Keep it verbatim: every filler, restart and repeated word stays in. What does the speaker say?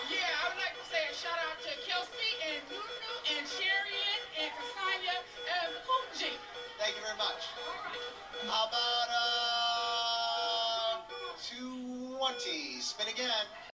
Yeah, I would like to say a shout out to Kelsey and Nunu and Sharian and Kasanya and Kunji. Thank you very much. All right. How about uh twenty? Spin again.